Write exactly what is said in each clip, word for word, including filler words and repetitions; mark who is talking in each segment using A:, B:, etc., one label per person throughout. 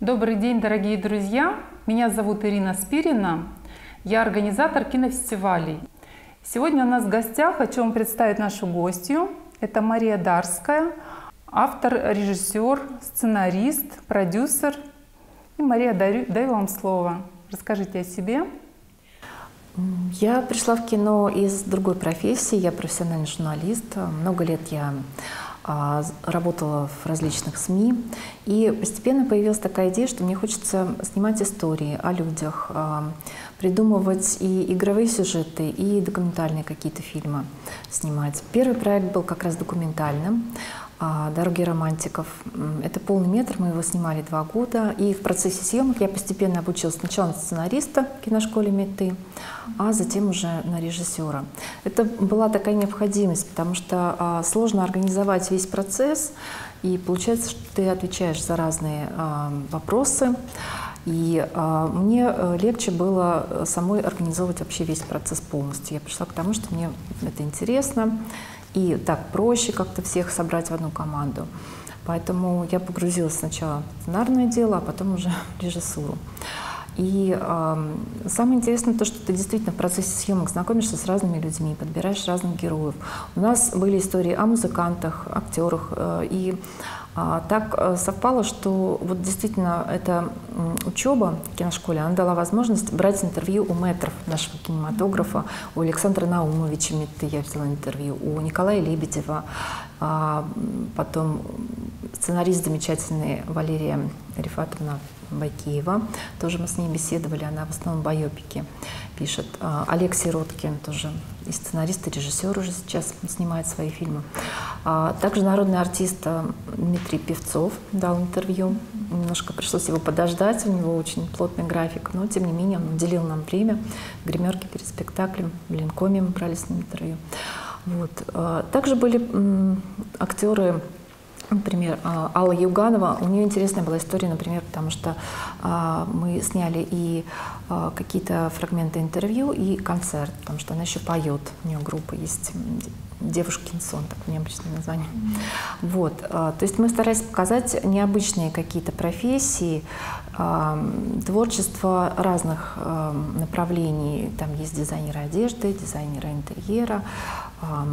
A: Добрый день, дорогие друзья! Меня зовут Ирина Спирина. Я организатор кинофестивалей. Сегодня у нас в гостях хочу вам представить нашу гостью. Это Мария Дарская, автор, режиссер, сценарист, продюсер. И, Мария, даю, даю вам слово. Расскажите о себе.
B: Я пришла в кино из другой профессии. Я профессиональный журналист. Много лет я работала в различных СМИ, и постепенно появилась такая идея, что мне хочется снимать истории о людях, придумывать и игровые сюжеты, и документальные какие-то фильмы снимать. Первый проект был как раз документальным «Дороги романтиков». Это полный метр, мы его снимали два года, и в процессе съемок я постепенно обучилась сначала на сценариста в киношколе МИТы, а затем уже на режиссера. Это была такая необходимость, потому что а, сложно организовать весь процесс, и получается, что ты отвечаешь за разные а, вопросы. И а, мне легче было самой организовывать вообще весь процесс полностью. Я пришла к тому, что мне это интересно, и так проще как-то всех собрать в одну команду. Поэтому я погрузилась сначала в сценарное дело, а потом уже в режиссуру. И э, самое интересное то, что ты действительно в процессе съемок знакомишься с разными людьми, подбираешь разных героев. У нас были истории о музыкантах, актерах, э, и э, так э, совпало, что вот действительно эта э, учеба в киношколе, она дала возможность брать интервью у мэтров нашего кинематографа, у Александра Наумовича МИТы я взяла интервью, у Николая Лебедева, э, потом сценарист замечательный Валерия Рифатовна Байкеева, тоже мы с ней беседовали, она в основном байопики пишет. Олег Сироткин тоже и сценарист, и режиссер уже сейчас снимает свои фильмы. Также народный артист Дмитрий Певцов дал интервью. Немножко пришлось его подождать, у него очень плотный график, но тем не менее он уделил нам время. В гримерке перед спектаклем, в Ленкоме мы брали с ним интервью. Вот. Также были актеры. Например, Алла Юганова, у нее интересная была история, например, потому что а, мы сняли и а, какие-то фрагменты интервью, и концерт, потому что она еще поет, у нее группа есть, «Девушкин сон», такое необычное название. Mm-hmm. Вот, а, то есть мы старались показать необычные какие-то профессии, а, творчество разных а, направлений, там есть дизайнеры одежды, дизайнеры интерьера, а,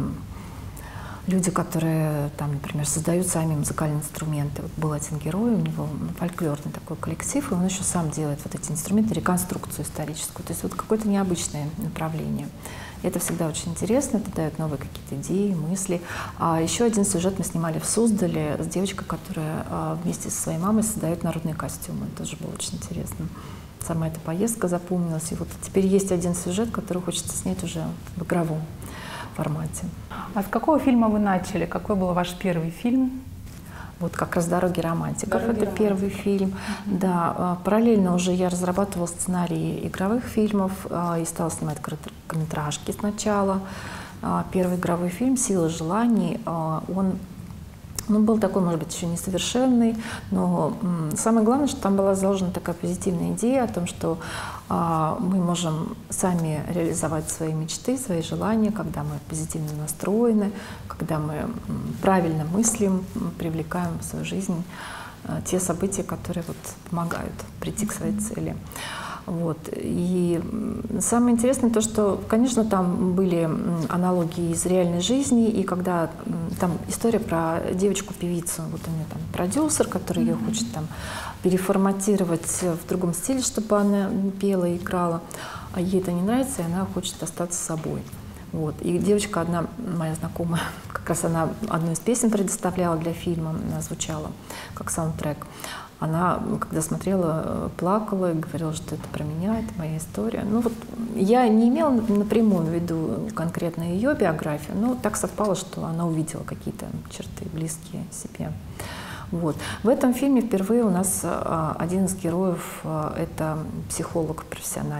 B: люди, которые, там, например, создают сами музыкальные инструменты. Вот был один герой, у него фольклорный такой коллектив, и он еще сам делает вот эти инструменты, реконструкцию историческую. То есть вот какое-то необычное направление. И это всегда очень интересно, это дает новые какие-то идеи, мысли. А еще один сюжет мы снимали в Суздале с девочкой, которая вместе со своей мамой создает народные костюмы. Это тоже было очень интересно. Сама эта поездка запомнилась. И вот теперь есть один сюжет, который хочется снять уже в игровом формате.
A: А с какого фильма вы начали? Какой был ваш первый фильм?
B: Вот как раз «Дороги романтиков».
A: «Дороги
B: это романтиков. Первый фильм. Mm-hmm. Да, параллельно уже я разрабатывала сценарии игровых фильмов и стала снимать короткометражки сначала. Первый игровой фильм «Сила желаний», он Ну, был такой, может быть, еще несовершенный, но м, самое главное, что там была заложена такая позитивная идея о том, что а, мы можем сами реализовать свои мечты, свои желания, когда мы позитивно настроены, когда мы м, правильно мыслим, м, привлекаем в свою жизнь а, те события, которые вот, помогают прийти к своей цели. Вот. И самое интересное то, что, конечно, там были аналогии из реальной жизни, и когда там история про девочку-певицу, вот у нее там продюсер, который ее хочет там переформатировать в другом стиле, чтобы она пела и играла, а ей это не нравится, и она хочет остаться собой. Вот. И девочка одна, моя знакомая, как раз она одну из песен предоставляла для фильма, она звучала как саундтрек. Она, когда смотрела, плакала и говорила, что это про меня, это моя история. Ну вот я не имела напрямую в виду конкретно ее биографию, но так совпало, что она увидела какие-то черты близкие себе. Вот. В этом фильме впервые у нас один из героев — это психолог профессиональный,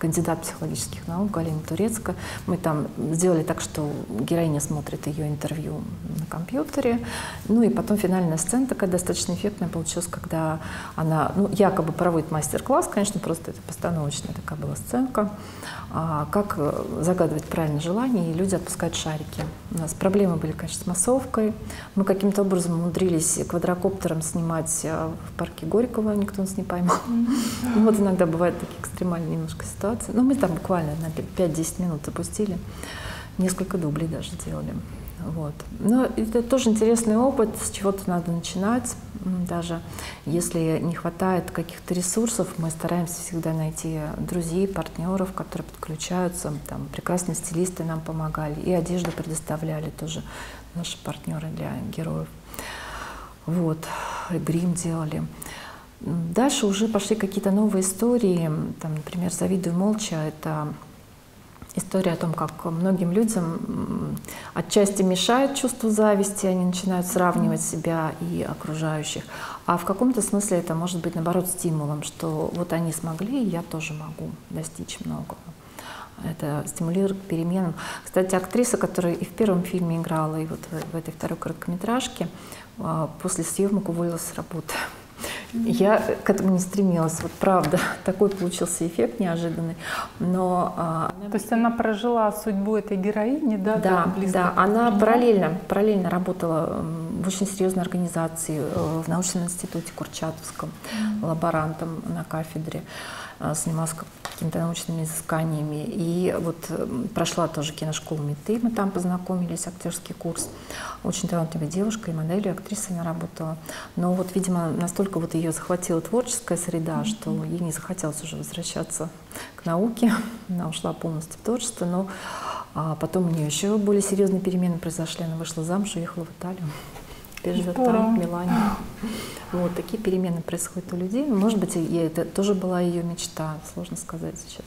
B: кандидат психологических наук Галина Турецкая. Мы там сделали так, что героиня смотрит ее интервью на компьютере. Ну и потом финальная сцена такая достаточно эффектная получилась, когда она ну, якобы проводит мастер-класс, конечно, просто это постановочная такая была сценка, а, как загадывать правильно желание, и люди отпускают шарики. У нас проблемы были, конечно, с массовкой. Мы каким-то образом умудрились квадрокоптером снимать в парке Горького, никто нас не поймал. Mm-hmm. Вот иногда бывают такие экстремальные немножко ситуации. Но мы там буквально на пять-десять минут запустили, несколько дублей даже делали. Вот. Но это тоже интересный опыт, с чего-то надо начинать. Даже если не хватает каких-то ресурсов, мы стараемся всегда найти друзей, партнеров, которые подключаются. Там прекрасные стилисты нам помогали, и одежду предоставляли тоже наши партнеры для героев. Вот, и грим делали. Дальше уже пошли какие-то новые истории. Там, например, «Завидую молча» — это история о том, как многим людям отчасти мешает чувство зависти, они начинают сравнивать себя и окружающих, а в каком-то смысле это может быть, наоборот, стимулом, что вот они смогли, и я тоже могу достичь многого. Это стимулирует к переменам. Кстати, актриса, которая и в первом фильме играла, и вот в этой второй короткометражке, после съемок уволилась с работы. Я к этому не стремилась, вот правда, такой получился эффект неожиданный, но… А,
A: то есть она прожила судьбу этой героини, да?
B: Да, да, она параллельно, параллельно работала в очень серьезной организации, в научном институте Курчатовском, mm-hmm. лаборантом на кафедре, занималась какими-то научными изысканиями. И вот прошла тоже киношколу МИТы, мы там познакомились, актерский курс. Очень талантливая девушка, и моделью, и актрисой она работала. Но вот, видимо, настолько вот ее захватила творческая среда, mm-hmm. что ей не захотелось уже возвращаться к науке. Она ушла полностью в творчество, но а потом у нее еще более серьезные перемены произошли. Она вышла замуж, уехала в Италию. Теперь живет там, в Милане. Вот такие перемены происходят у людей. Может быть, и это тоже была ее мечта, сложно сказать сейчас.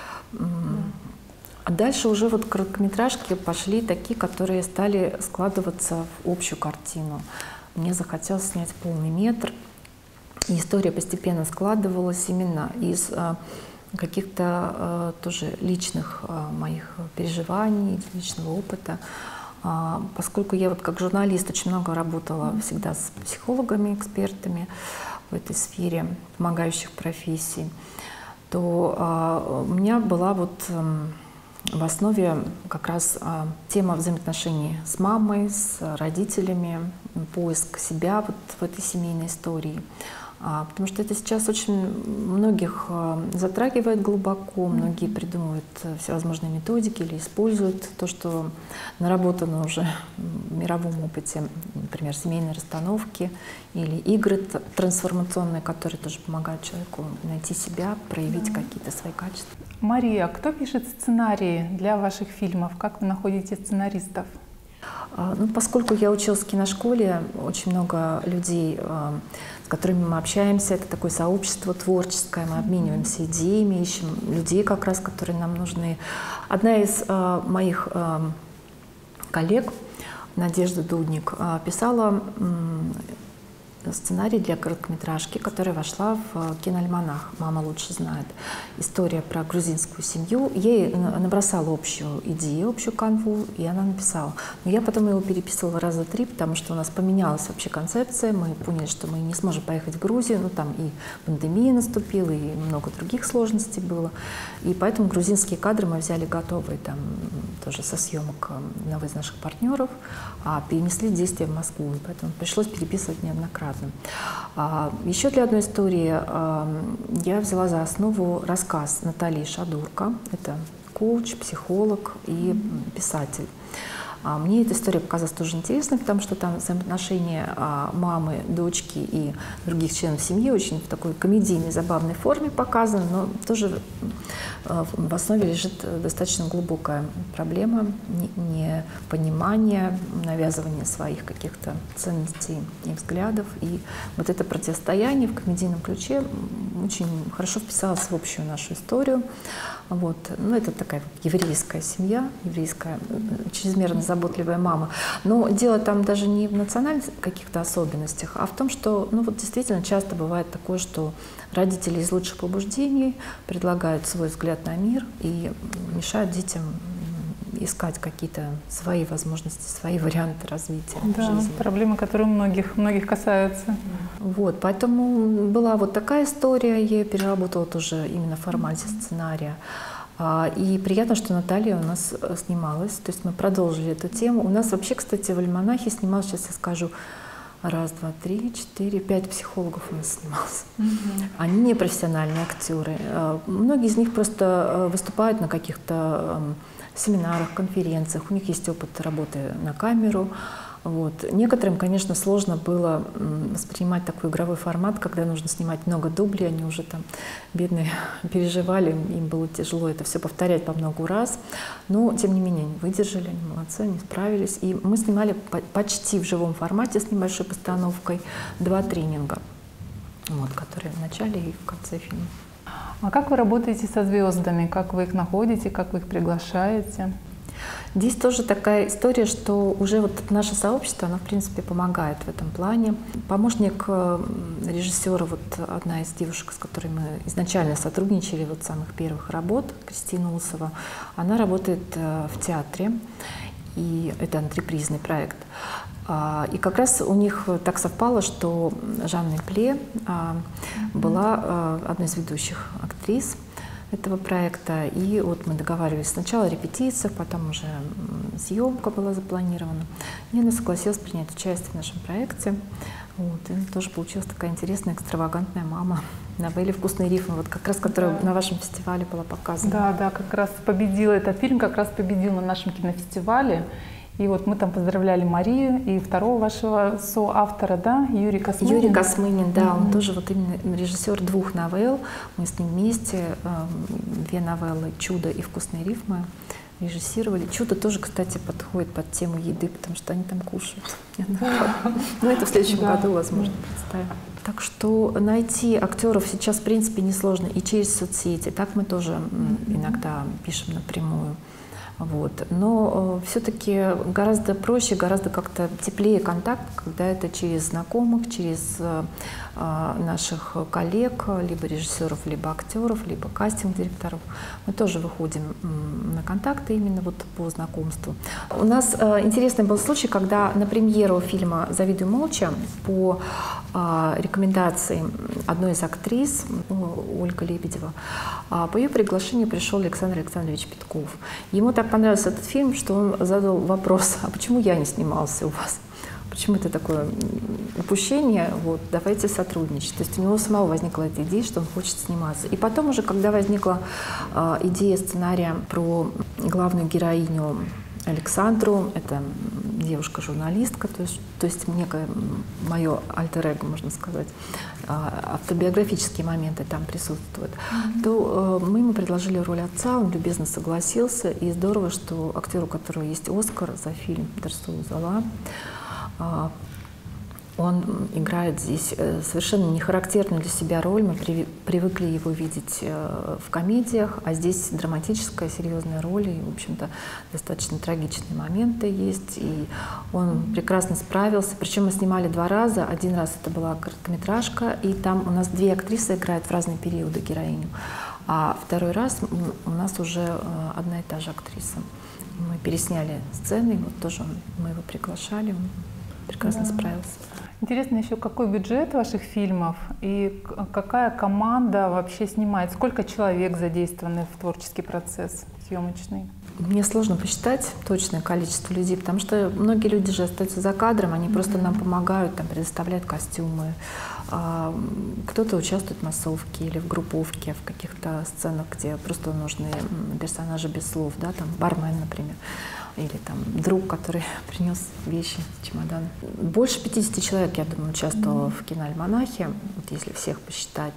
B: А дальше уже вот короткометражки пошли такие, которые стали складываться в общую картину. Мне захотелось снять полный метр. И история постепенно складывалась именно из каких-то тоже личных моих переживаний, личного опыта. Поскольку я вот как журналист очень много работала всегда с психологами, экспертами в этой сфере, помогающих профессий, то у меня была вот в основе как раз тема взаимоотношений с мамой, с родителями, поиск себя вот в этой семейной истории. Потому что это сейчас очень многих затрагивает глубоко, многие придумывают всевозможные методики или используют то, что наработано уже в мировом опыте, например, семейные расстановки или игры трансформационные, которые тоже помогают человеку найти себя, проявить да. какие-то свои качества.
A: Мария, кто пишет сценарии для ваших фильмов? Как вы находите сценаристов?
B: Ну, поскольку я училась в киношколе, очень много людей, с которыми мы общаемся, это такое сообщество творческое, мы обмениваемся идеями, ищем людей как раз, которые нам нужны. Одна из моих коллег, Надежда Дудник, писала сценарий для короткометражки, которая вошла в киноальманах «Мама лучше знает». История про грузинскую семью. Ей набросала общую идею, общую канву, и она написала. Но я потом его переписывала раза три, потому что у нас поменялась вообще концепция. Мы поняли, что мы не сможем поехать в Грузию. Ну, там и пандемия наступила, и много других сложностей было. И поэтому грузинские кадры мы взяли готовые, там тоже со съемок одного из наших партнеров, а перенесли действие в Москву. И поэтому пришлось переписывать неоднократно. Еще для одной истории я взяла за основу рассказ Натальи Шадурко. Это коуч, психолог и писатель. Мне эта история показалась тоже интересной, потому что там взаимоотношения мамы, дочки и других членов семьи очень в такой комедийной, забавной форме показаны, но тоже в основе лежит достаточно глубокая проблема непонимания, навязывания своих каких-то ценностей и взглядов. И вот это противостояние в комедийном ключе очень хорошо вписалось в общую нашу историю. Вот. Ну, это такая вот еврейская семья, еврейская, чрезмерно заботливая мама. Но дело там даже не в национальных каких-то особенностях, а в том, что, ну, вот действительно часто бывает такое, что родители из лучших побуждений предлагают свой взгляд на мир и мешают детям искать какие-то свои возможности, свои варианты развития
A: да,
B: жизни.
A: Проблемы, которые многих, многих касаются.
B: Вот, поэтому была вот такая история, я ее переработала тоже именно в формате сценария. И приятно, что Наталья у нас снималась, то есть мы продолжили эту тему. У нас вообще, кстати, в «Альманахе» снималось, сейчас я скажу, раз, два, три, четыре, пять психологов у нас снималось. Mm-hmm. Они не профессиональные актеры. Многие из них просто выступают на каких-то семинарах, конференциях, у них есть опыт работы на камеру. Вот. Некоторым, конечно, сложно было воспринимать такой игровой формат, когда нужно снимать много дублей, они уже там, бедные, переживали, им было тяжело это все повторять по много раз. Но, тем не менее, они выдержали, они молодцы, они справились. И мы снимали почти в живом формате с небольшой постановкой два тренинга, вот, которые в начале и в конце фильма.
A: А как вы работаете со звездами? Как вы их находите? Как вы их приглашаете?
B: Здесь тоже такая история, что уже вот наше сообщество, оно в принципе помогает в этом плане. Помощник режиссера, вот одна из девушек, с которой мы изначально сотрудничали, вот с самых первых работ, Кристина Усова, она работает в театре, и это антрепризный проект. И как раз у них так совпало, что Жанна Пле была одной из ведущих актрис этого проекта. И вот мы договаривались сначала о репетициях, потом уже съемка была запланирована. И она согласилась принять участие в нашем проекте. Вот. И тоже получилась такая интересная, экстравагантная мама. Новелли «Вкусные рифмы», вот как раз, которая да. на вашем фестивале была показана.
A: Да, да, как раз победила этот фильм, как раз победил на нашем кинофестивале. И вот мы там поздравляли Марию и второго вашего соавтора, да, Юрий Космынин.
B: Юрий Космынин, да, mm-hmm. он тоже вот именно режиссер двух новелл. Мы с ним вместе э, две новеллы «Чудо» и «Вкусные рифмы» режиссировали. «Чудо» тоже, кстати, подходит под тему еды, потому что они там кушают. Ну, это в следующем году, возможно, представим. Так что найти актеров сейчас, в принципе, несложно и через соцсети. Так мы тоже иногда пишем напрямую. Вот. Но э, все-таки гораздо проще, гораздо как-то теплее контакт, когда это через знакомых, через э, наших коллег, либо режиссеров, либо актеров, либо кастинг-директоров. Мы тоже выходим на контакты именно вот по знакомству. У нас э, интересный был случай, когда на премьеру фильма «Завидуй молча» по э, рекомендации одной из актрис, Ольга Лебедева, э, по ее приглашению пришел Александр Александрович Петков. Ему так понравился этот фильм, что он задал вопрос: а почему я не снимался у вас? Почему это такое упущение? Вот, давайте сотрудничать. То есть у него самого возникла эта идея, что он хочет сниматься. И потом уже, когда возникла э, идея сценария про главную героиню Александру, это девушка-журналистка, то есть, то есть некое мое альтер-эго, можно сказать, автобиографические моменты там присутствуют, mm-hmm. то э, мы ему предложили роль отца, он любезно согласился, и здорово, что актер, у которого есть Оскар за фильм «Дарсу Зала», э, он играет здесь совершенно не характерную для себя роль. Мы при, привыкли его видеть э, в комедиях, а здесь драматическая, серьезная роль, и, в общем-то, достаточно трагичные моменты есть. И он прекрасно справился. Причем мы снимали два раза. Один раз это была короткометражка, и там у нас две актрисы играют в разные периоды героиню. А второй раз у нас уже э, одна и та же актриса. Мы пересняли сцены, вот тоже он, мы его приглашали, он прекрасно да. справился.
A: Интересно еще, какой бюджет ваших фильмов и какая команда вообще снимает? Сколько человек задействованы в творческий процесс съемочный?
B: Мне сложно посчитать точное количество людей, потому что многие люди же остаются за кадром, они mm-hmm. просто нам помогают, там, предоставляют костюмы. А, кто-то участвует в массовке или в групповке, в каких-то сценах, где просто нужны персонажи без слов, да, там бармен, например. Или там друг, который принес вещи, чемодан. Больше пятидесяти человек, я думаю, участвовало mm-hmm. в киноальманахе, вот если всех посчитать.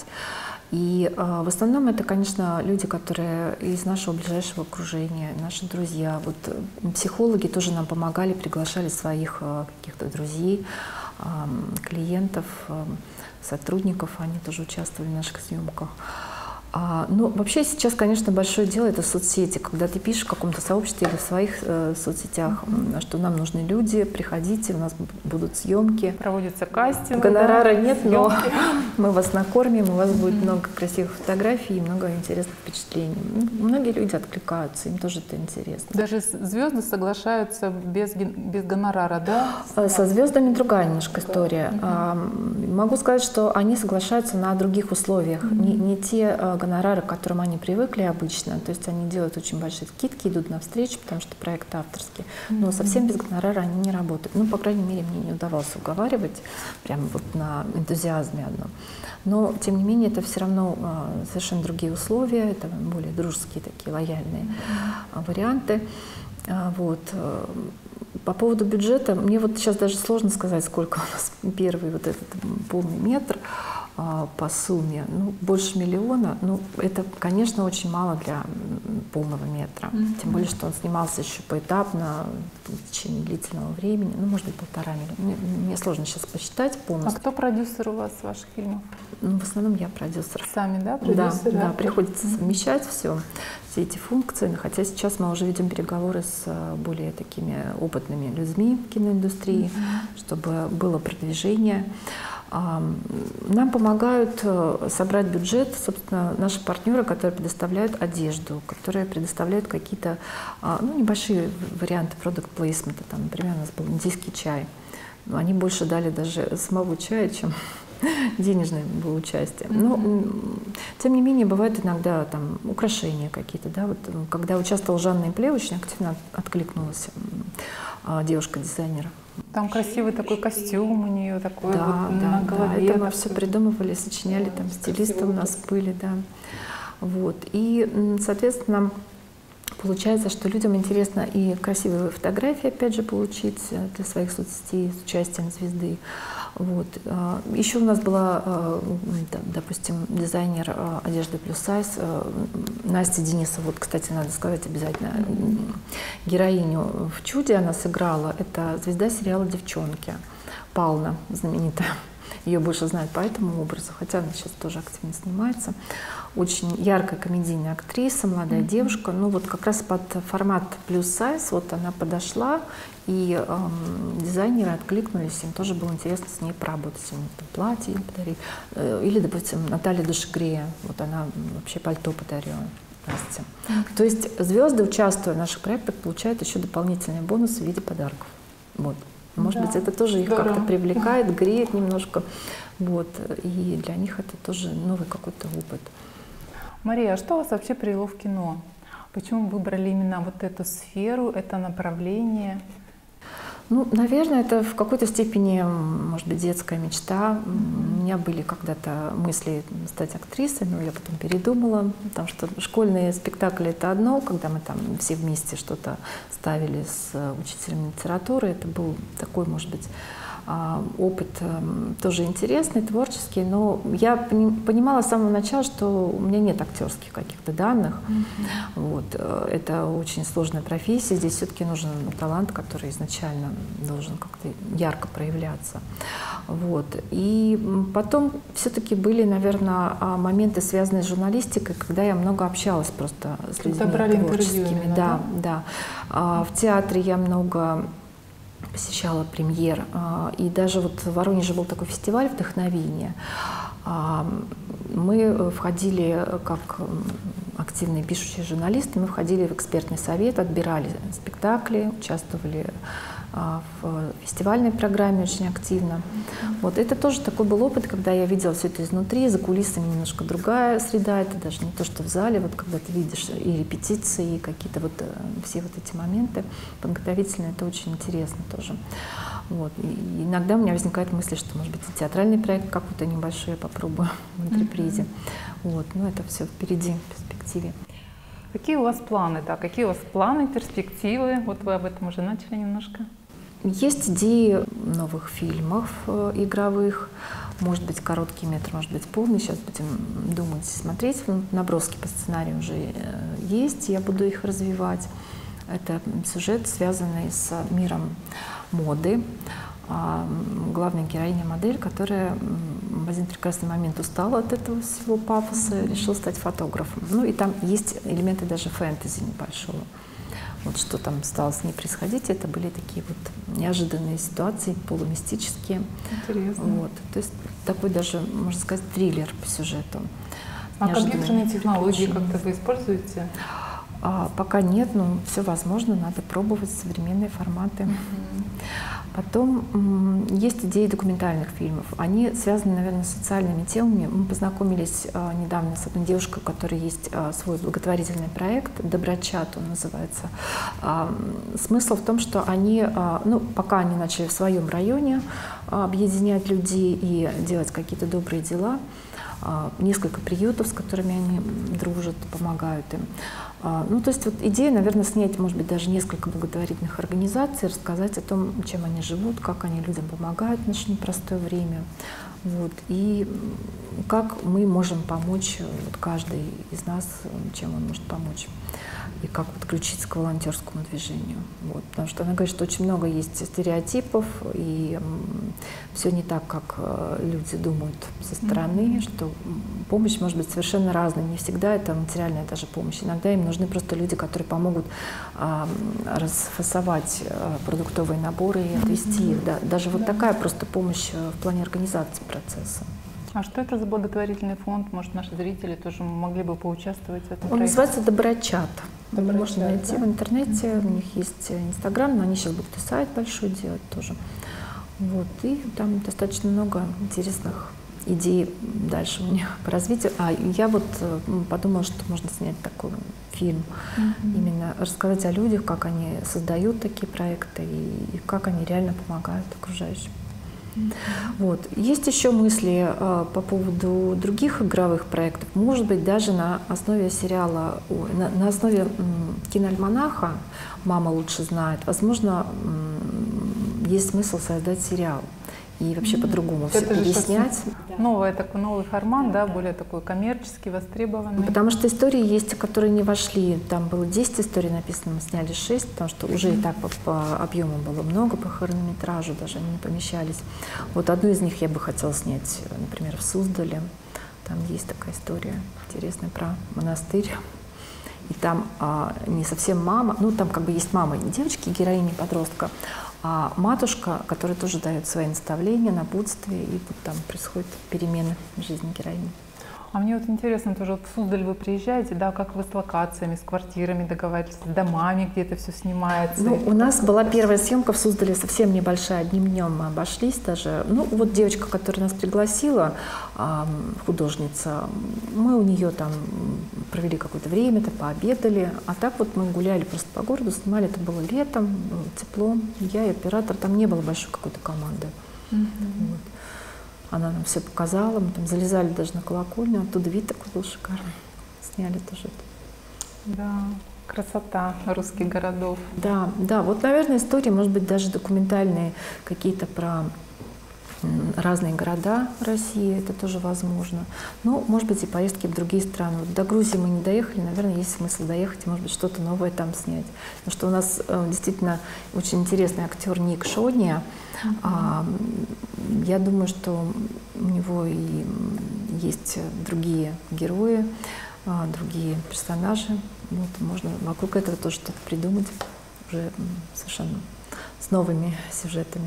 B: И э, в основном это, конечно, люди, которые из нашего ближайшего окружения, наши друзья. Вот э, психологи тоже нам помогали, приглашали своих э, каких-то друзей, э, клиентов, э, сотрудников, они тоже участвовали в наших съемках. А, ну, вообще сейчас, конечно, большое дело — это соцсети, когда ты пишешь в каком-то сообществе или в своих э, соцсетях, mm-hmm. что нам нужны люди, приходите, у нас будут съемки.
A: Проводятся кастинги.
B: Гонорара
A: да?
B: нет,
A: съемки.
B: но мы вас накормим, у вас mm-hmm. будет много красивых фотографий и много интересных впечатлений. Многие люди откликаются, им тоже это интересно.
A: Даже звезды соглашаются без, без гонорара, да?
B: Со звездами другая немножко история. Mm-hmm. Могу сказать, что они соглашаются на других условиях, mm-hmm. не, не те гонорары, к которым они привыкли обычно. То есть они делают очень большие скидки, идут навстречу, потому что проект авторский. Но mm-hmm. совсем без гонорара они не работают. Ну, по крайней мере, мне не удавалось уговаривать прямо вот на энтузиазме одном. Но, тем не менее, это все равно а, совершенно другие условия, это более дружеские такие лояльные mm-hmm. варианты. А, вот. По поводу бюджета, мне вот сейчас даже сложно сказать, сколько у нас первый вот этот полный метр а, по сумме. Ну, больше миллиона. Ну, это, конечно, очень мало для полного метра. Mm-hmm. Тем более, что он снимался еще поэтапно, в течение длительного времени. Ну, может быть, полтора миллиона. Мне, мне сложно сейчас посчитать полностью.
A: А кто продюсер у вас ваших фильмов?
B: Ну, в основном я продюсер.
A: Сами, да, продюсеры?
B: Да, да, приходится совмещать все. Все эти функции, хотя сейчас мы уже ведем переговоры с более такими опытными людьми в киноиндустрии, mm-hmm. чтобы было продвижение. Нам помогают собрать бюджет, собственно, наши партнеры, которые предоставляют одежду, которые предоставляют какие-то ну, небольшие варианты продукт-плейсмента. Там, например, у нас был индийский чай. Но они больше дали даже самого чая, чем денежное было участие. Но, mm-hmm. тем не менее, бывают иногда там украшения какие-то. Да? Вот, когда участвовала Жанна Ипле, очень активно откликнулась а, девушка-дизайнер.
A: Там красивый такой костюм у нее, такой
B: да,
A: вот
B: да,
A: на голове.
B: Да, это мы все придумывали, сочиняли, там стилисты у нас были. Да. Вот. И, соответственно, получается, что людям интересно и красивые фотографии, опять же, получить для своих соцсетей с участием звезды. Вот. Еще у нас была, допустим, дизайнер одежды плюс сайз Настя Денисова. Вот, кстати, надо сказать обязательно, героиню в «Чуде» она сыграла. Это звезда сериала «Девчонки», Павловна знаменитая. Ее больше знают по этому образу, хотя она сейчас тоже активно снимается. Очень яркая комедийная актриса, молодая mm-hmm. девушка. Ну вот как раз под формат плюс сайз вот она подошла, и эм, дизайнеры откликнулись, им тоже было интересно с ней поработать. Им там платье подарили. Или, допустим, Наталья Душегрея, вот она вообще пальто подарила Насте. Mm-hmm. То есть звезды, участвуя в наших проектах, получают еще дополнительные бонусы в виде подарков. Вот. Может да, быть, это тоже их как-то привлекает, греет немножко. Вот. И для них это тоже новый какой-то опыт.
A: Мария, а что вас вообще привело в кино? Почему выбрали именно вот эту сферу, это направление?
B: Ну, наверное, это в какой-то степени, может быть, детская мечта. Mm-hmm. У меня были когда-то мысли стать актрисой, но я потом передумала, потому что школьные спектакли — это одно, когда мы там все вместе что-то ставили с учителем литературы. Это был такой, может быть, опыт тоже интересный, творческий, но я понимала с самого начала, что у меня нет актерских каких-то данных. Mm-hmm. Вот. Это очень сложная профессия, здесь все-таки нужен талант, который изначально должен как-то ярко проявляться. Вот. И потом все-таки были, наверное, моменты, связанные с журналистикой, когда я много общалась просто с людьми творческими. Да, да. Да. В театре я много посещала премьер. И даже вот в Воронеже был такой фестиваль «Вдохновение». Мы входили, как активные пишущие журналисты, мы входили в экспертный совет, отбирали спектакли, участвовали в фестивальной программе очень активно. Вот это тоже такой был опыт, когда я видела все это изнутри, за кулисами немножко другая среда, это даже не то, что в зале, вот когда ты видишь и репетиции, и какие-то вот все вот эти моменты подготовительные, это очень интересно тоже. Вот. И иногда у меня возникает мысль, что, может быть, и театральный проект какой-то небольшой я попробую в антрепризе. Mm-hmm. Вот. Но это все впереди, в перспективе.
A: Какие у вас планы? Да? Какие у вас планы, перспективы? Вот вы об этом уже начали немножко.
B: Есть идеи новых фильмов э, игровых, может быть, короткий метр, может быть, полный. Сейчас будем думать, смотреть. Наброски по сценарию уже э, есть, я буду их развивать. Это сюжет, связанный с миром моды. а, главная героиня-модель, которая в один прекрасный момент устала от этого всего пафоса, mm-hmm. решила стать фотографом. Ну и там есть элементы даже фэнтези небольшого. Вот что там стало с ней происходить, это были такие вот неожиданные ситуации, полумистические.
A: Интересно.
B: Вот. То есть такой даже, можно сказать, триллер по сюжету.
A: А компьютерные технологии как-то вы используете?
B: А, пока нет, но все возможно, надо пробовать современные форматы. Mm-hmm. Потом есть идеи документальных фильмов. Они связаны, наверное, с социальными темами. Мы познакомились а, недавно с одной девушкой, у которой есть а, свой благотворительный проект, «Доброчат» он называется. А, смысл в том, что они, а, ну, пока они начали в своем районе а, объединять людей и делать какие-то добрые дела, а, несколько приютов, с которыми они дружат, помогают им. Ну, то есть вот идея, наверное, снять, может быть, даже несколько благотворительных организаций, рассказать о том, чем они живут, как они людям помогают в наше непростое время, вот, и как мы можем помочь, вот, каждый из нас, чем он может помочь, и как подключиться к волонтерскому движению. Вот, потому что она говорит, что очень много есть стереотипов, и все не так, как люди думают со стороны, mm-hmm. что помощь может быть совершенно разной. Не всегда это материальная даже помощь. Иногда им нужны просто люди, которые помогут а, расфасовать а, продуктовые наборы и отвезти mm-hmm. их. Да. Даже вот yeah. такая просто помощь в плане организации процесса.
A: А что это за благотворительный фонд? Может, наши зрители тоже могли бы поучаствовать в этом
B: Он
A: проекте?
B: называется «Доброчат».
A: Доброчат,
B: можно найти
A: да?
B: в интернете,
A: Mm-hmm.
B: у них есть Инстаграм, но они сейчас будут и сайт большой делать тоже. Вот, и там достаточно много интересных идей дальше у них по развитию. А я вот подумала, что можно снять такой фильм, mm-hmm. именно рассказать о людях, как они создают такие проекты и, и как они реально помогают окружающим. Mm-hmm. Вот. Есть еще мысли а, по поводу других игровых проектов. Может быть, даже на основе сериала, о, на, на основе м, киноальманаха «Мама лучше знает». Возможно, м, есть смысл создать сериал и вообще mm-hmm. по-другому все переснять.
A: Новый такой новый формат, да, да, более такой коммерческий, востребованный.
B: Потому что истории есть, которые не вошли. Там было десять историй написано, мы сняли шесть, потому что уже mm-hmm. и так по, по объему было много, по хронометражу даже они не помещались. Вот одну из них я бы хотела снять, например, в Суздале. Там есть такая история интересная про монастырь. И там а, не совсем мама, ну там как бы есть мама девочки, героини подростка, а матушка, которая тоже дает свои наставления, напутствия, и вот там происходят перемены в жизни героини.
A: А мне вот интересно, тоже вот в Суздаль вы приезжаете, да, как вы с локациями, с квартирами договариваетесь, с домами, где это все снимается?
B: Ну, у нас была первая съемка в Суздале, совсем небольшая, одним днем мы обошлись даже. Ну, вот девочка, которая нас пригласила, художница, мы у нее там провели какое-то время, то пообедали, а так вот мы гуляли просто по городу, снимали, это было летом, было тепло, я и оператор, там не было большой какой-то команды. Mm-hmm. Вот. Она нам все показала, мы там залезали даже на колокольню, оттуда вид такой был шикарный. Сняли тоже это.
A: Да, красота русских городов.
B: Да, да, вот, наверное, истории, может быть, даже документальные какие-то про разные города России, это тоже возможно. Ну, может быть, и поездки в другие страны. Вот до Грузии мы не доехали, наверное, есть смысл доехать и, может быть, что-то новое там снять. Потому что у нас э, действительно очень интересный актер Ник Шодния. Mm-hmm. а, я думаю, что у него и есть другие герои, а, другие персонажи. Вот, можно вокруг этого тоже что-то придумать уже совершенно с новыми сюжетами.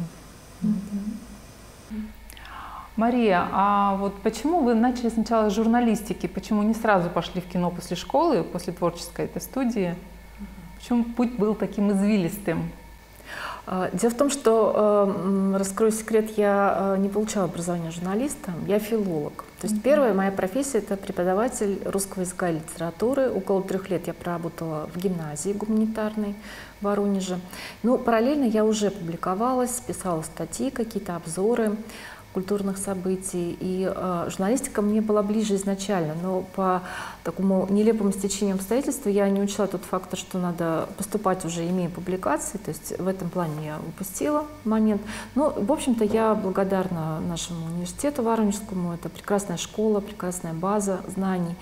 A: Mm-hmm. Мария, а вот почему вы начали сначала с журналистики? Почему не сразу пошли в кино после школы, после творческой этой студии? Почему путь был таким извилистым?
B: Дело в том, что, раскрою секрет, я не получала образование журналиста, я филолог. То есть первая моя профессия — это преподаватель русского языка и литературы. Около трех лет я проработала в гимназии гуманитарной в Воронеже. Ну, параллельно я уже публиковалась, писала статьи, какие-то обзоры культурных событий. И э, журналистика мне была ближе изначально, но по такому нелепому стечению обстоятельств я не учла тот фактор, что надо поступать уже имея публикации, то есть в этом плане я упустила момент. Но, в общем-то, я благодарна нашему университету Воронежскому, это прекрасная школа, прекрасная база знаний.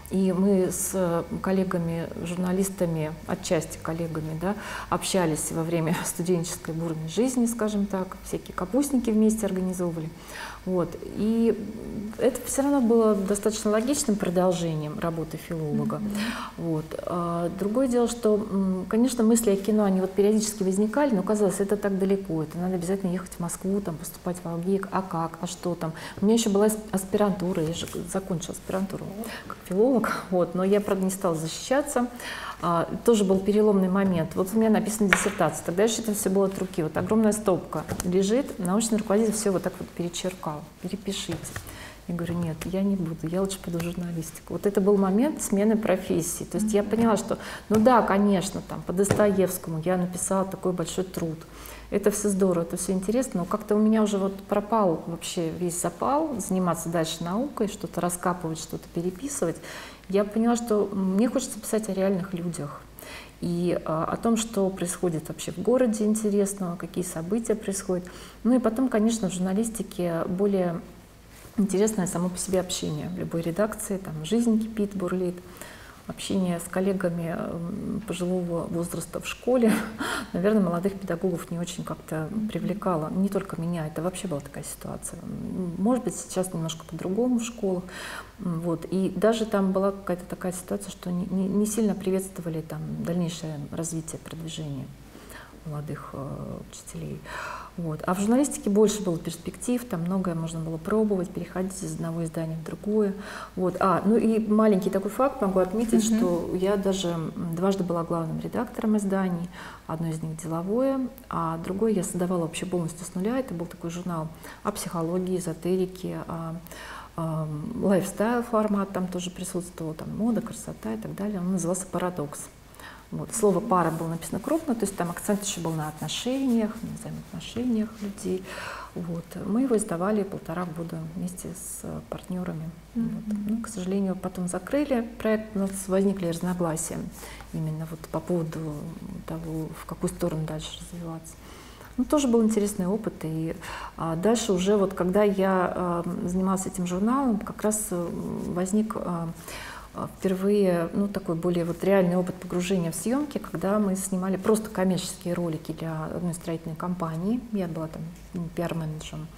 B: И мы с коллегами, журналистами, отчасти коллегами, да, общались во время студенческой бурной жизни, скажем так, всякие капустники вместе организовывали. Вот. И это все равно было достаточно логичным продолжением работы филолога. Mm-hmm. Вот. А другое дело, что, конечно, мысли о кино, они вот периодически возникали, но казалось, это так далеко, это надо обязательно ехать в Москву, там, поступать в АЛГИК, а как, а что там. У меня еще была аспирантура, я же закончила аспирантуру как филолог, вот, но я, правда, не стала защищаться. А, тоже был переломный момент. Вот у меня написана диссертация, тогда еще это все было от руки. Вот огромная стопка лежит, научный руководитель все вот так вот перечеркал, перепишите. Я говорю, нет, я не буду, я лучше пойду в журналистику. Вот это был момент смены профессии. То есть я поняла, что, ну да, конечно, там, по Достоевскому я написала такой большой труд. Это все здорово, это все интересно, но как-то у меня уже вот пропал вообще весь запал заниматься дальше наукой, что-то раскапывать, что-то переписывать. Я поняла, что мне хочется писать о реальных людях и а, о том, что происходит вообще в городе интересного, какие события происходят. Ну и потом, конечно, в журналистике более интересное само по себе общение в любой редакции, там жизнь кипит, бурлит. Общение с коллегами пожилого возраста в школе, наверное, молодых педагогов не очень как-то привлекало. Не только меня, это вообще была такая ситуация. Может быть, сейчас немножко по-другому в школах. Вот. И даже там была какая-то такая ситуация, что не, не, не сильно приветствовали там дальнейшее развитие, продвижение молодых э, учителей. Вот. А в журналистике больше было перспектив, там многое можно было пробовать, переходить из одного издания в другое. Вот. А, ну и маленький такой факт могу отметить, mm-hmm. что я даже дважды была главным редактором изданий. Одно из них деловое, а другое я создавала вообще полностью с нуля. Это был такой журнал о психологии, эзотерике, о лайфстайл формат там тоже присутствовал, там мода, красота и так далее. Он назывался «Парадокс». Вот. Слово «пара» было написано крупно, то есть там акцент еще был на отношениях, на взаимоотношениях людей. Вот. Мы его издавали полтора года вместе с партнерами. Mm-hmm. Вот. Ну, к сожалению, потом закрыли проект, у нас возникли разногласия именно вот по поводу того, в какую сторону дальше развиваться. Ну, тоже был интересный опыт. И а, дальше уже, вот, когда я а, занималась этим журналом, как раз возник а, впервые ну, такой более вот реальный опыт погружения в съемки, когда мы снимали просто коммерческие ролики для одной строительной компании. Я была там пиар-менеджером.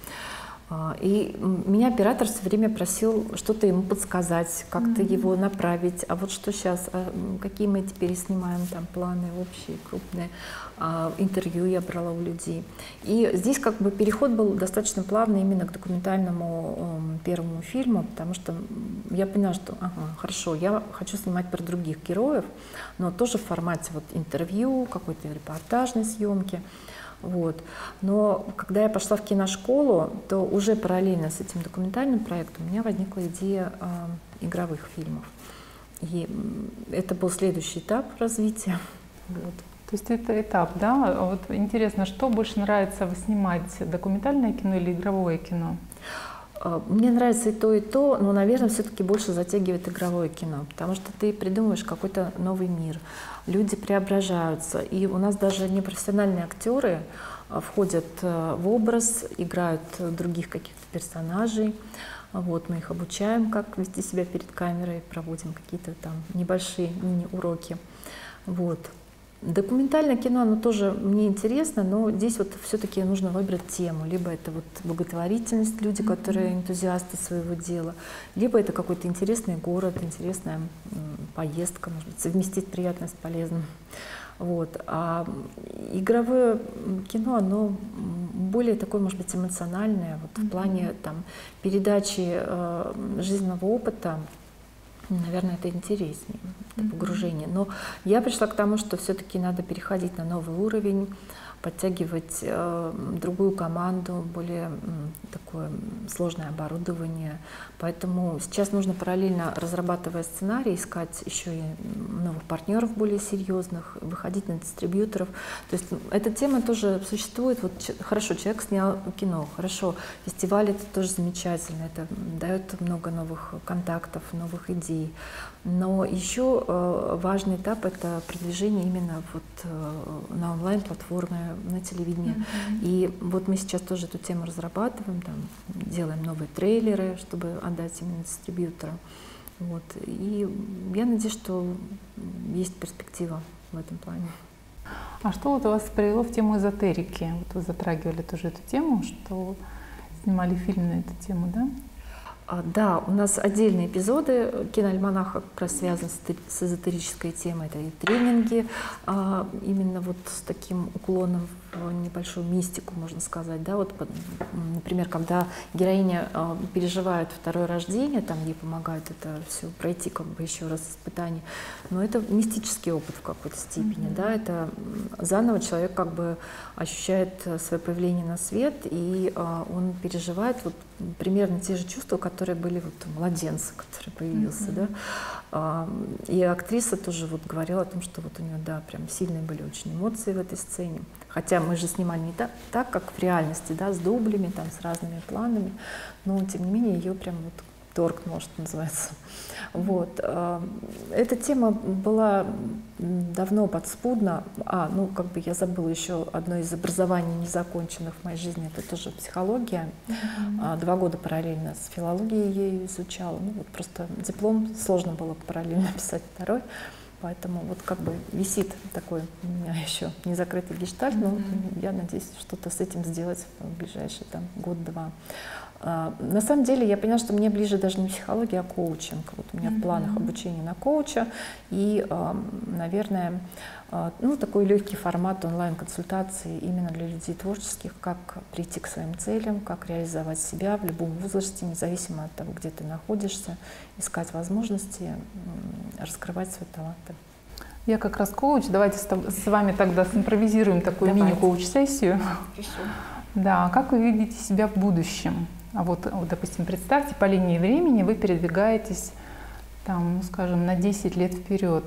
B: И меня оператор все время просил что-то ему подсказать, как-то mm-hmm. его направить. А вот что сейчас, а какие мы теперь снимаем там планы общие, крупные. А, интервью я брала у людей. И здесь как бы переход был достаточно плавный именно к документальному э, первому фильму, потому что я поняла, что ага, хорошо, я хочу снимать про других героев, но тоже в формате вот интервью, какой-то репортажной съемки. Вот. Но когда я пошла в киношколу, то уже параллельно с этим документальным проектом у меня возникла идея э, игровых фильмов. И это был следующий этап развития. Вот.
A: То есть это этап, да? Вот интересно, что больше нравится снимать, документальное кино или игровое кино?
B: Мне нравится и то, и то, но, наверное, все-таки больше затягивает игровое кино, потому что ты придумываешь какой-то новый мир, люди преображаются, и у нас даже непрофессиональные актеры входят в образ, играют других каких-то персонажей. Вот, мы их обучаем, как вести себя перед камерой, проводим какие-то там небольшие мини-уроки. Вот. Документальное кино, оно тоже мне интересно, но здесь вот все-таки нужно выбрать тему. Либо это вот благотворительность, люди, которые энтузиасты своего дела, либо это какой-то интересный город, интересная поездка, может быть, совместить приятное с полезным. Вот. А игровое кино, оно более такое, может быть, эмоциональное, вот, в плане там, передачи э, жизненного опыта. Наверное, это интереснее, это погружение. Но я пришла к тому, что все-таки надо переходить на новый уровень, подтягивать э, другую команду, более э, такое сложное оборудование. Поэтому сейчас нужно параллельно, разрабатывая сценарий, искать еще и новых партнеров более серьезных, выходить на дистрибьюторов. То есть эта тема тоже существует. Вот, хорошо, человек снял кино, хорошо, фестиваль — это тоже замечательно, это дает много новых контактов, новых идей. Но еще э, важный этап — это продвижение именно вот, э, на онлайн-платформе, на телевидении. Mm-hmm. И вот мы сейчас тоже эту тему разрабатываем, там, делаем новые трейлеры, чтобы отдать именно дистрибьюторам. Вот. И я надеюсь, что есть перспектива в этом плане.
A: А что вот вас привело в тему эзотерики? Вот вы затрагивали тоже эту тему, что снимали фильм на эту тему, да?
B: Да, у нас отдельные эпизоды киноальманаха как раз связаны с эзотерической темой. Это и тренинги, именно вот с таким уклоном в небольшую мистику, можно сказать. Да? Вот, например, когда героиня переживает второе рождение, там ей помогают это все пройти как бы еще раз испытание, но это мистический опыт в какой-то степени. Mm-hmm. Да? Это заново человек как бы ощущает свое появление на свет, и он переживает вот примерно те же чувства, которые были вот у младенца, который появился. Mm-hmm. Да? И актриса тоже вот говорила о том, что вот у нее, да, прям сильные были очень эмоции в этой сцене. Хотя мы же снимали не так, так как в реальности, да, с дублями, там, с разными планами, но тем не менее ее прям вот торкнуло, что называется. Вот. Эта тема была давно подспудна. А, ну, как бы я забыла еще одно из образований незаконченных в моей жизни, это тоже психология. Mm-hmm. Два года параллельно с филологией я ее изучала. Ну, вот просто диплом сложно было параллельно писать второй. Поэтому вот как бы висит такой у меня еще незакрытый гештальт, но mm-hmm. я надеюсь что-то с этим сделать в ближайший там год-два. А, на самом деле я поняла, что мне ближе даже не психология, а коучинг. Вот у меня mm-hmm. в планах обучение на коуча и, а, наверное, а, ну, такой легкий формат онлайн-консультации именно для людей творческих, как прийти к своим целям, как реализовать себя в любом возрасте, независимо от того, где ты находишься, искать возможности, раскрывать свои таланты.
A: Я как раз коуч. Давайте с вами тогда симпровизируем такую мини-коуч-сессию.
B: Хорошо.
A: Да, как вы видите себя в будущем? А вот, вот, допустим, представьте, по линии времени вы передвигаетесь, там, ну, скажем, на десять лет вперед.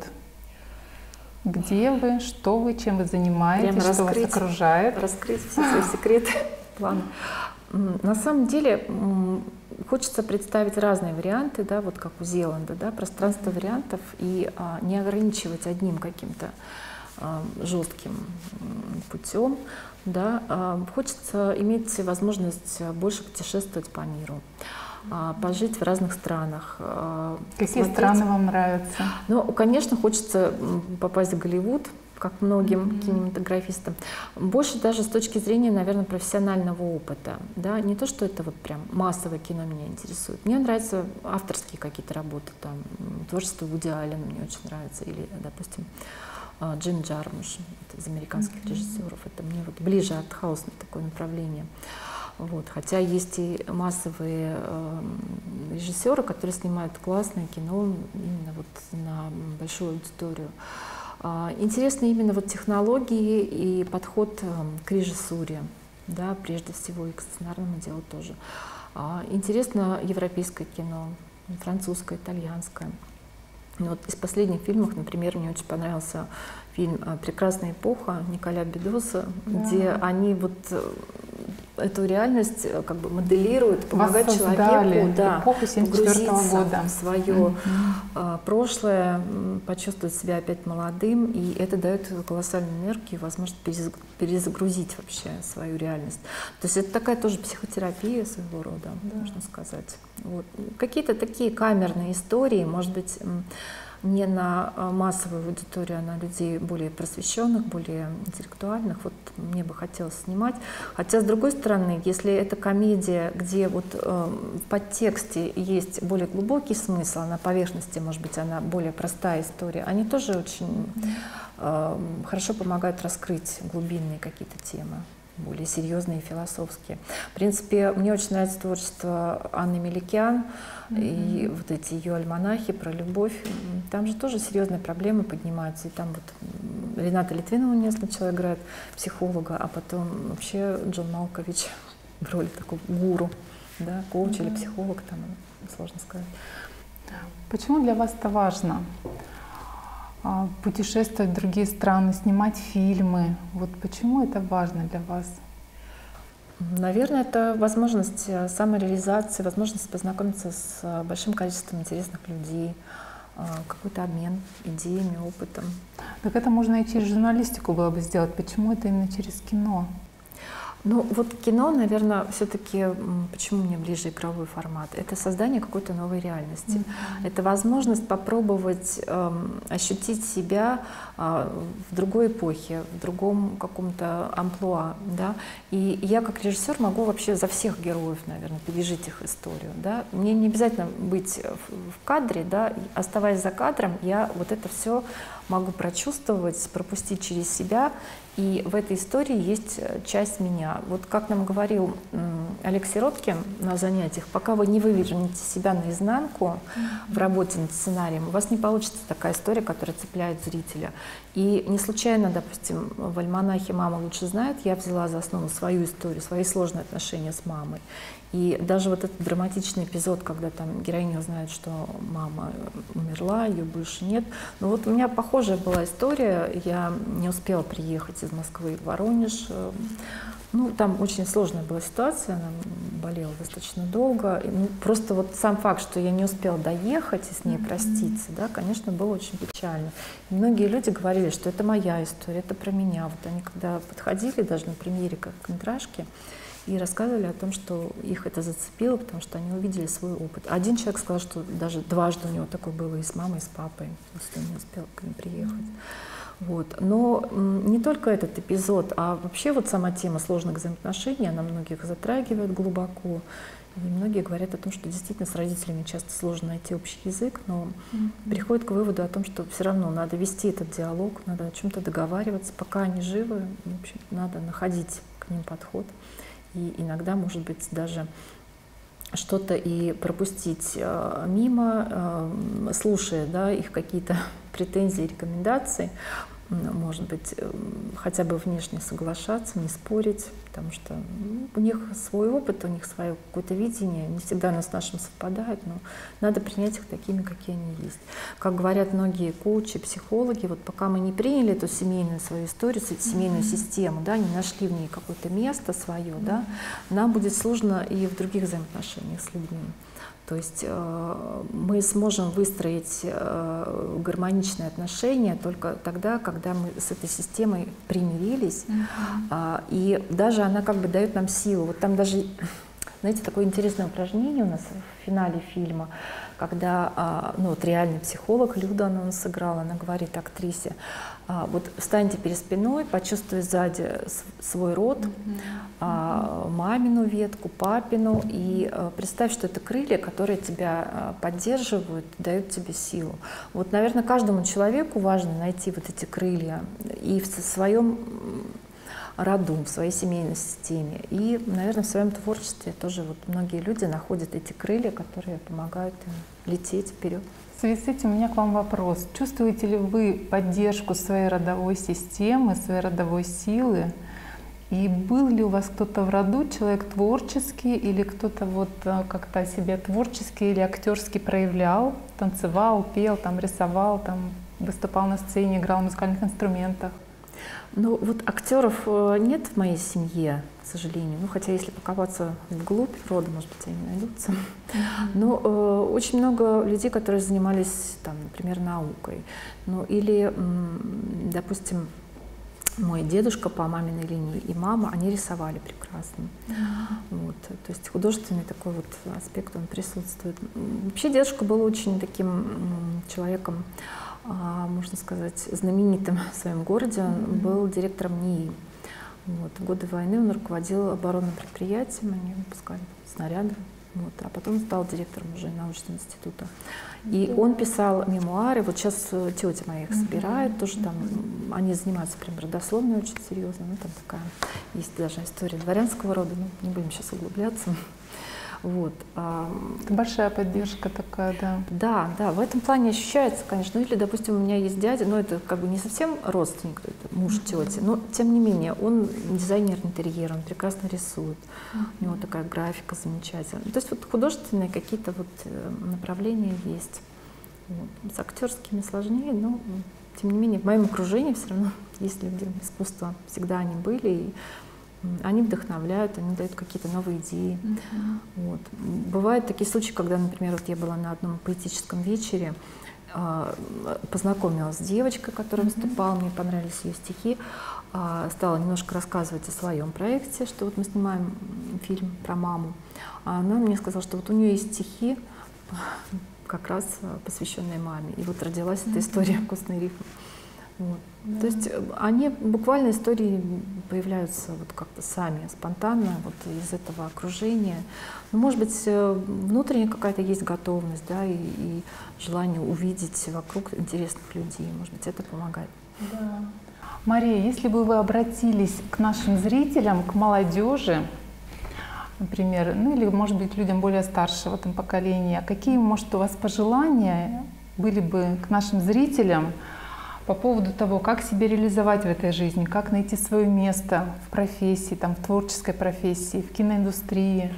A: Где вы, что вы, чем вы занимаетесь,
B: Прямо
A: что
B: раскрыть,
A: вас окружает?
B: Раскрыть все свои секреты, планы. На самом деле хочется представить разные варианты, да, вот как у Зеланда, да, пространство вариантов, и а, не ограничивать одним каким-то а, жестким путем. Да. А, хочется иметь возможность больше путешествовать по миру, а, пожить в разных странах. А,
A: Какие страны вам нравятся?
B: Ну, конечно, хочется попасть в Голливуд, как многим mm-hmm. кинематографистам, больше даже с точки зрения, наверное, профессионального опыта. Да? Не то, что это вот прям массовое кино меня интересует. Мне нравятся авторские какие-то работы, там, творчество Вуди Аллена мне очень нравится, или, допустим, Джим Джармуш, это из американских mm-hmm. режиссеров. Это мне вот ближе артхаусное такое направление. Вот. Хотя есть и массовые э, режиссеры, которые снимают классное кино именно вот на большую аудиторию. Интересны именно вот технологии и подход к режиссуре, да, прежде всего и к сценарному делу тоже. Интересно европейское кино, французское, итальянское. Вот из последних фильмов, например, мне очень понравился фильм «Прекрасная эпоха» Николя Бедоса, да. где они вот эту реальность как бы моделируют, помогают человеку, да, погрузиться года. в свое mm-hmm. прошлое, почувствовать себя опять молодым, и это дает колоссальную энергию, возможность перезагрузить вообще свою реальность. То есть это такая тоже психотерапия своего рода, да. можно сказать. Вот. Какие-то такие камерные истории, может быть, не на массовую аудиторию, а на людей более просвещенных, более интеллектуальных. Вот мне бы хотелось снимать. Хотя, с другой стороны, если это комедия, где вот э, в подтексте есть более глубокий смысл, а на поверхности, может быть, она более простая история, они тоже очень э, хорошо помогают раскрыть глубинные какие-то темы, более серьезные и философские. В принципе, мне очень нравится творчество Анны Меликян, mm-hmm. и вот эти ее альманахи про любовь. Там же тоже серьезные проблемы поднимаются. И там вот Рената Литвинова у сначала играет психолога, а потом вообще Джон Малкович в роли такого гуру, да, коуч mm-hmm. или психолог, там сложно сказать.
A: Почему для вас это важно? Путешествовать в другие страны, снимать фильмы. Вот почему это важно для вас?
B: Наверное, это возможность самореализации, возможность познакомиться с большим количеством интересных людей, какой-то обмен идеями, опытом.
A: Так это можно и через журналистику было бы сделать. Почему это именно через кино?
B: Ну вот кино, наверное, все-таки, почему мне ближе игровой формат? Это создание какой-то новой реальности. Mm-hmm. Это возможность попробовать эм, ощутить себя э, в другой эпохе, в другом каком-то амплуа. Да? И я как режиссер могу вообще за всех героев, наверное, пережить их историю. Да? Мне не обязательно быть в, в кадре, да? Оставаясь за кадром, я вот это все могу прочувствовать, пропустить через себя. И в этой истории есть часть меня. Вот как нам говорил Олег Сироткин на занятиях, пока вы не вывернете себя наизнанку mm-hmm. в работе над сценарием, у вас не получится такая история, которая цепляет зрителя. И не случайно, допустим, в альманахе «Мама лучше знает» я взяла за основу свою историю, свои сложные отношения с мамой. И даже вот этот драматичный эпизод, когда там героиня узнает, что мама умерла, ее больше нет. Ну вот у меня похожая была история. Я не успела приехать из Москвы в Воронеж. Ну, там очень сложная была ситуация, она болела достаточно долго. И, ну, просто вот сам факт, что я не успела доехать и с ней проститься, да, конечно, было очень печально. И многие люди говорили, что это моя история, это про меня. Вот они когда подходили даже на премьере как контражки, и рассказывали о том, что их это зацепило, потому что они увидели свой опыт. Один человек сказал, что даже дважды у него такое было и с мамой, и с папой, если он не успел к ним приехать. Вот. Но не только этот эпизод, а вообще вот сама тема сложных взаимоотношений, она многих затрагивает глубоко. И многие говорят о том, что действительно с родителями часто сложно найти общий язык, но mm-hmm. приходят к выводу о том, что все равно надо вести этот диалог, надо о чем-то договариваться, пока они живы, в общем, надо находить к ним подход. И иногда, может быть, даже что-то и пропустить э, мимо, э, слушая, да, их какие-то претензии, рекомендации, может быть, э, хотя бы внешне соглашаться, не спорить, потому что ну, у них свой опыт, у них свое какое-то видение, не всегда оно с нашим совпадает, но надо принять их такими, какие они есть. Как говорят многие коучи, психологи, вот пока мы не приняли эту семейную свою историю, семейную mm-hmm. систему, да, не нашли в ней какое-то место свое, mm-hmm. да, нам будет сложно и в других взаимоотношениях с людьми. То есть э, мы сможем выстроить э, гармоничные отношения только тогда, когда мы с этой системой примирились, mm-hmm. э, и даже она как бы дает нам силу. Вот там даже, знаете, такое интересное упражнение у нас в финале фильма, когда ну, вот реальный психолог Люда, она нас сыграла, она говорит актрисе, вот встаньте перед спиной, почувствуй сзади свой род, mm-hmm. мамину ветку, папину, и представь, что это крылья, которые тебя поддерживают, дают тебе силу. Вот, наверное, каждому человеку важно найти вот эти крылья и в своем роду, в своей семейной системе. И, наверное, в своем творчестве тоже вот многие люди находят эти крылья, которые помогают им лететь вперед.
A: В связи с этим у меня к вам вопрос. Чувствуете ли вы поддержку своей родовой системы, своей родовой силы? И был ли у вас кто-то в роду, человек творческий, или кто-то вот как-то себя творчески или актерски проявлял, танцевал, пел, там, рисовал, там, выступал на сцене, играл на музыкальных инструментах?
B: Ну вот актеров нет в моей семье, к сожалению. Ну хотя если покопаться вглубь рода, может быть, они найдутся. Mm-hmm. Но э, очень много людей, которые занимались, там, например, наукой. Ну или, м, допустим, мой дедушка по маминой линии и мама, они рисовали прекрасно. Mm-hmm. Вот, то есть художественный такой вот аспект, он присутствует. Вообще дедушка был очень таким м, человеком, можно сказать, знаменитым в своем городе. Он mm-hmm. был директором НИИ. Вот. В годы войны он руководил оборонным предприятием, они выпускали снаряды. Вот. А потом стал директором уже научного института. И mm-hmm. он писал мемуары. Вот сейчас тетя моя их mm-hmm. собирает. Тоже там, mm-hmm. они занимаются прям родословной очень серьезно. Ну, там такая есть даже история дворянского рода. Ну, не будем сейчас углубляться. Вот.
A: Это большая поддержка такая, да.
B: Да, да, в этом плане ощущается, конечно. Ну, или, допустим, у меня есть дядя, но это как бы не совсем родственник, это муж mm-hmm. тети, но тем не менее, он дизайнер интерьера, он прекрасно рисует, mm-hmm. у него такая графика замечательная. То есть вот художественные какие-то вот направления есть. Вот. С актерскими сложнее, но тем не менее в моем окружении все равно есть люди искусства, всегда они были. И они вдохновляют, они дают какие-то новые идеи. Mm-hmm. Вот. Бывают такие случаи, когда, например, вот я была на одном поэтическом вечере, э, познакомилась с девочкой, которая mm-hmm. выступала, мне понравились ее стихи. стала немножко рассказывать о своем проекте, что вот мы снимаем фильм про маму. А она мне сказала, что вот у нее есть стихи, как раз посвященные маме. И вот родилась эта история «Вкусный рифм». Вот. Да. То есть они буквально истории появляются вот как-то сами, спонтанно, вот из этого окружения. Ну, может быть, внутренняя какая-то есть готовность, да, и, и желание увидеть вокруг интересных людей. Может быть, это помогает.
A: Да. Мария, если бы вы обратились к нашим зрителям, к молодежи, например, ну или, может быть, людям более старшего там поколения, какие, может, у вас пожелания были бы к нашим зрителям по поводу того, как себя реализовать в этой жизни, как найти свое место в профессии, там, в творческой профессии, в киноиндустрии?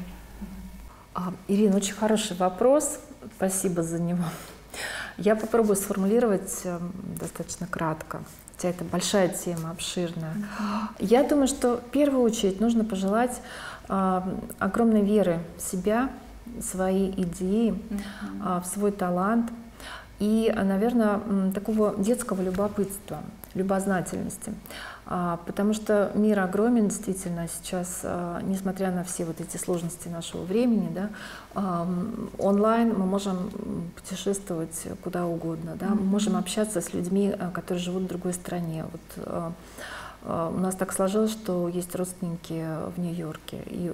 B: А, Ирина, очень хороший вопрос. Спасибо за него. Я попробую сформулировать э, достаточно кратко, хотя это большая тема, обширная. Mm-hmm. Я думаю, что в первую очередь нужно пожелать э, огромной веры в себя, в свои идеи, mm-hmm. э, в свой талант. И, наверное, такого детского любопытства, любознательности. Потому что мир огромен, действительно, сейчас, несмотря на все вот эти сложности нашего времени, да, онлайн мы можем путешествовать куда угодно, да, мы можем общаться с людьми, которые живут в другой стране. Вот, у нас так сложилось, что есть родственники в Нью-Йорке, и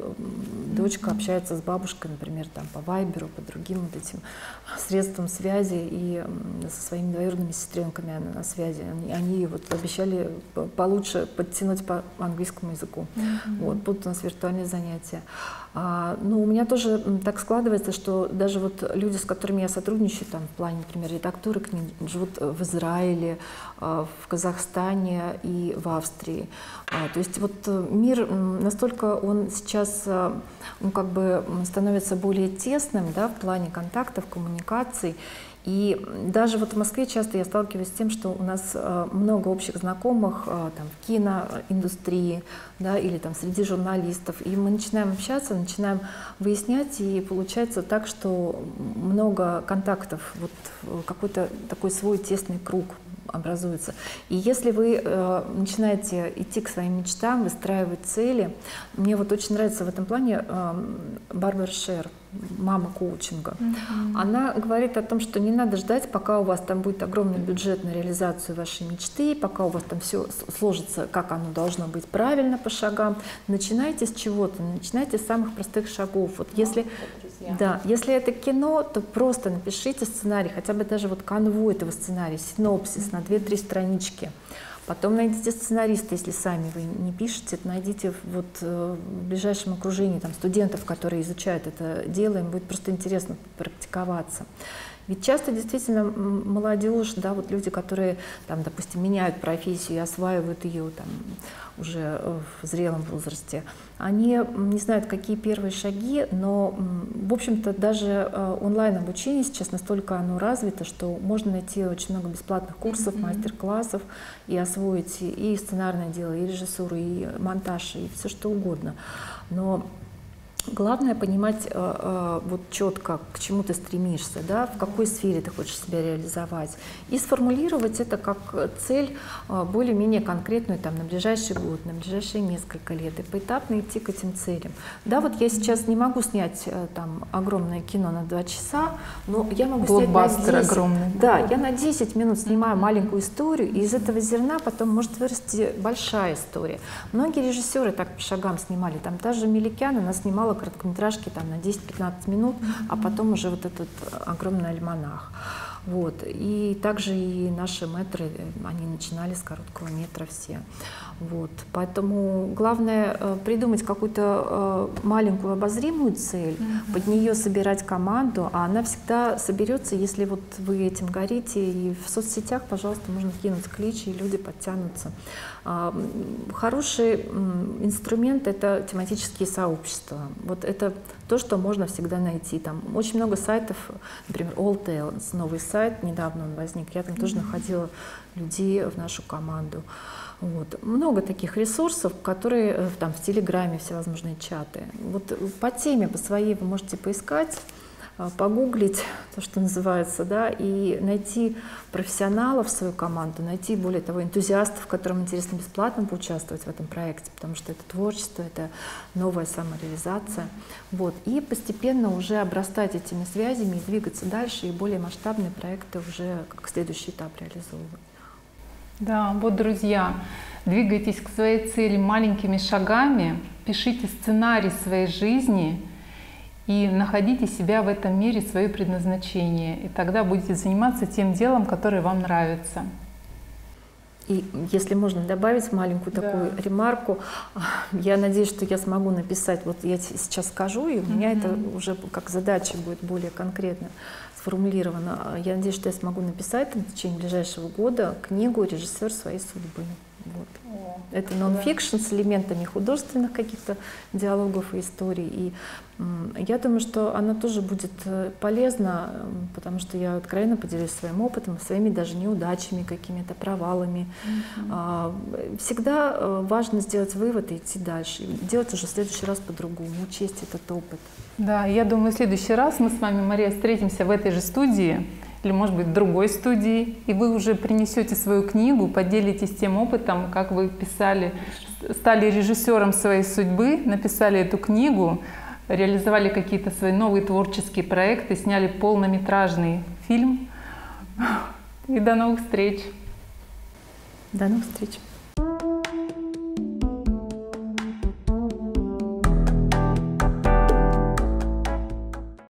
B: дочка общается с бабушкой, например, там, по вайберу, по другим вот этим средствам связи, и со своими двоюродными сестренками она на связи. Они, они вот обещали получше подтянуть по английскому языку. Mm-hmm. Вот, будут у нас виртуальные занятия. А, ну, у меня тоже так складывается, что даже вот люди, с которыми я сотрудничаю, там, в плане, например, редактуры книг, живут в Израиле, в Казахстане и в Австрии. То есть вот мир настолько он сейчас, ну, как бы становится более тесным, да, в плане контактов, коммуникаций. И даже вот в Москве часто я сталкиваюсь с тем, что у нас много общих знакомых там, в киноиндустрии, да, или там среди журналистов. И мы начинаем общаться, начинаем выяснять, и получается так, что много контактов, вот какой-то такой свой тесный круг образуется. И если вы э, начинаете идти к своим мечтам, выстраивать цели, мне вот очень нравится в этом плане э, Барбара Шер, мама коучинга. Mm-hmm. Она говорит о том, что не надо ждать, пока у вас там будет огромный бюджет на реализацию вашей мечты, пока у вас там все сложится, как оно должно быть правильно по шагам. Начинайте с чего-то, начинайте с самых простых шагов. Вот если, да, если это кино, то просто напишите сценарий, хотя бы даже вот канву этого сценария, синопсис на две-три странички. Потом найдите сценариста, если сами вы не пишете, найдите вот в ближайшем окружении там, студентов, которые изучают это дело, им будет просто интересно практиковаться. Ведь часто действительно молодежь, да, вот люди, которые, там, допустим, меняют профессию и осваивают ее там, уже в зрелом возрасте, они не знают, какие первые шаги, но, в общем-то, даже онлайн-обучение сейчас настолько оно развито, что можно найти очень много бесплатных курсов, mm-hmm. мастер-классов и освоить и сценарное дело, и режиссуру, и монтаж, и все что угодно. Но главное понимать э, э, вот четко, к чему ты стремишься, да, в какой сфере ты хочешь себя реализовать, и сформулировать это как цель э, более-менее конкретную там, на ближайший год, на ближайшие несколько лет, и поэтапно идти к этим целям. Да, вот я сейчас не могу снять э, там огромное кино на два часа, но я могу
A: Блокбастер
B: снять на десять.
A: Огромный.
B: Да, я на десять минут снимаю маленькую историю, и из этого зерна потом может вырасти большая история. Многие режиссеры так по шагам снимали, там та же Меликян, она снимала короткометражки там, на десять-пятнадцать минут, mm-hmm. а потом уже вот этот огромный альманах. Вот. И также и наши мэтры, они начинали с короткого метра все. Вот. Поэтому главное э, придумать какую-то э, маленькую обозримую цель, mm-hmm. под нее собирать команду, а она всегда соберется, если вот вы этим горите. И в соцсетях, пожалуйста, можно кинуть клич, и люди подтянутся. А, хороший м, инструмент — это тематические сообщества. Вот это то, что можно всегда найти. Там очень много сайтов, например, All Talents, новый сайт, недавно он возник. Я там mm-hmm. тоже находила людей в нашу команду. Вот. Много таких ресурсов, которые там в Телеграме, всевозможные чаты. Вот по теме, по своей вы можете поискать, погуглить, то, что называется, да, и найти профессионалов в свою команду, найти, более того, энтузиастов, которым интересно бесплатно поучаствовать в этом проекте, потому что это творчество, это новая самореализация. Вот. И постепенно уже обрастать этими связями и двигаться дальше, и более масштабные проекты уже как следующий этап реализовывать.
A: Да, вот, друзья, двигайтесь к своей цели маленькими шагами, пишите сценарий своей жизни и находите себя в этом мире, свое предназначение. И тогда будете заниматься тем делом, которое вам нравится.
B: И если можно добавить маленькую такую да. ремарку, я надеюсь, что я смогу написать, вот я сейчас скажу, и у mm-hmm. меня это уже как задача будет более конкретно сформулирована. Я надеюсь, что я смогу написать в течение ближайшего года книгу «Режиссер своей судьбы». Вот. О, это нон-фикшн да. с элементами художественных каких-то диалогов и историй. И м, я думаю, что она тоже будет полезна, потому что я откровенно поделюсь своим опытом, своими даже неудачами, какими-то провалами. Mm-hmm. а, всегда важно сделать вывод и идти дальше. И делать уже в следующий раз по-другому, учесть этот опыт. Да,
A: я думаю, в следующий раз мы с вами, Мария, встретимся в этой же студии, или, может быть, в другой студии, и вы уже принесете свою книгу, поделитесь тем опытом, как вы писали, стали режиссером своей судьбы, написали эту книгу, реализовали какие-то свои новые творческие проекты, сняли полнометражный фильм. И до новых встреч!
B: До новых встреч!